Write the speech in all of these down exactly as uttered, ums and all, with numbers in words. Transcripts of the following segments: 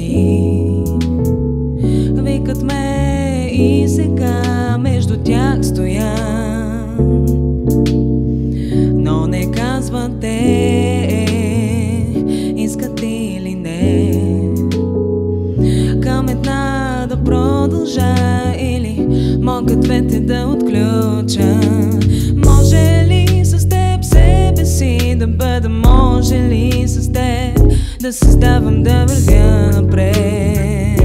ти. Викат ме и сега между тях стоя, но не казват те искат или не. Към една да продължа или могат двете да отключа. Може ли с теб себе си да бъда, може ли с теб да създавам, да вървя напред?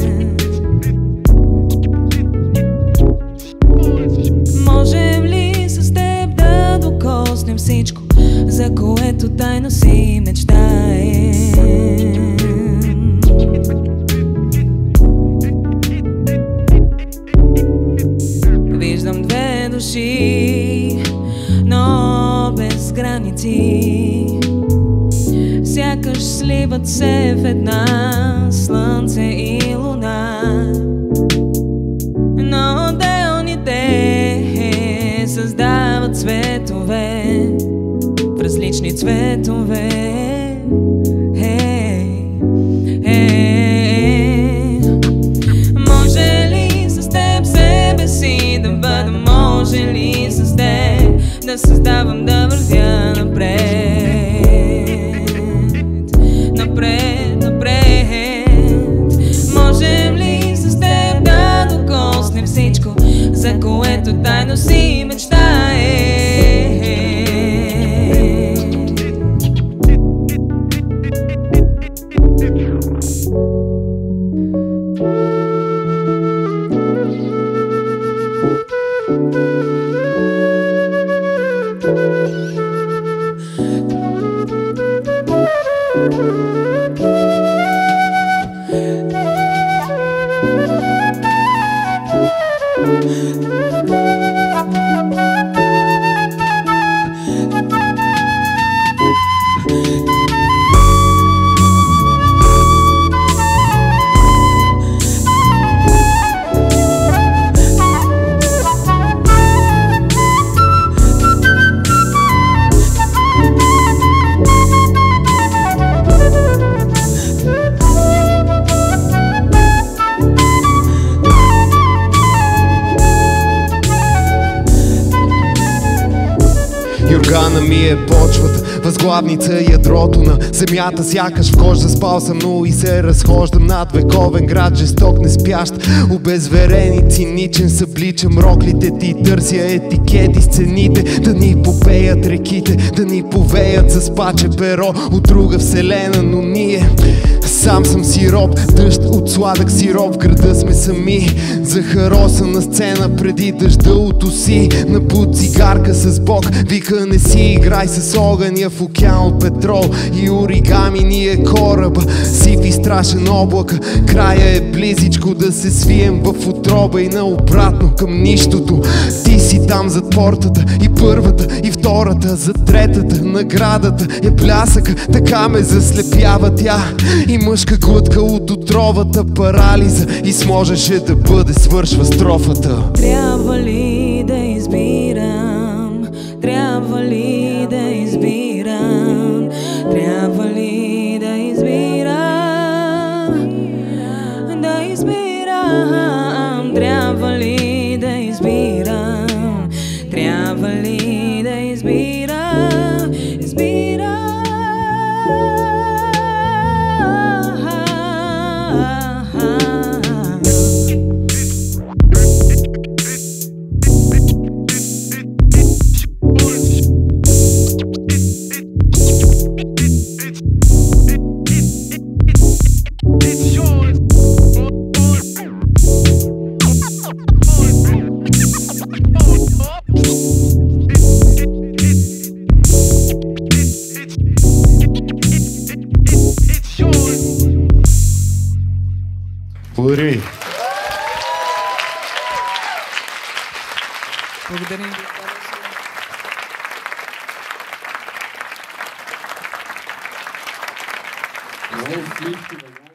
Можем ли с теб да докоснем всичко, за което тайно си мечтаем? Виждам две души, но без граници, сякаш сливат се в една, слънце и луна. Но отделните създават цветове в различни цветове. Hey, hey. Може ли с теб себе си да бъда, може ли с теб да създавам, да вървя напред, напред, напред? Можем ли с теб да докоснем всичко, за което тайно си мечтаем? Юргана ми е почвата, възглавница ядрото на земята. Сякаш в кожа спал съм, но и се разхождам над вековен град, жесток, не спящ, обезверен и циничен. Събличам роклите ти, търся етикети с цените, да ни попеят реките, да ни повеят с паче перо от друга вселена. Но ние сам съм сироп, дъжд от сладък сироп. В града сме сами, захароса на сцена преди дъжда от уси. Напут цигарка с Бог, вика не си играй с огъня в океан от петрол и оригами. Ние кораба, сив и страшен облака, края е близичко да се свием в отроба и наобратно към нищото. Ти си там зад портата, и първата, и втората, за третата наградата е блясъка, така ме заслепява тя. И мъжка глътка от отровата, парализа, и сможеше да бъде, свършва строфата. Трябва ли да избирам? Трябва ли да избирам? Трябва ли да избирам? Да избирам. Трябва ли да избирам? Трябва ли да избирам? Избирам. Благодаря ви. Благодаря.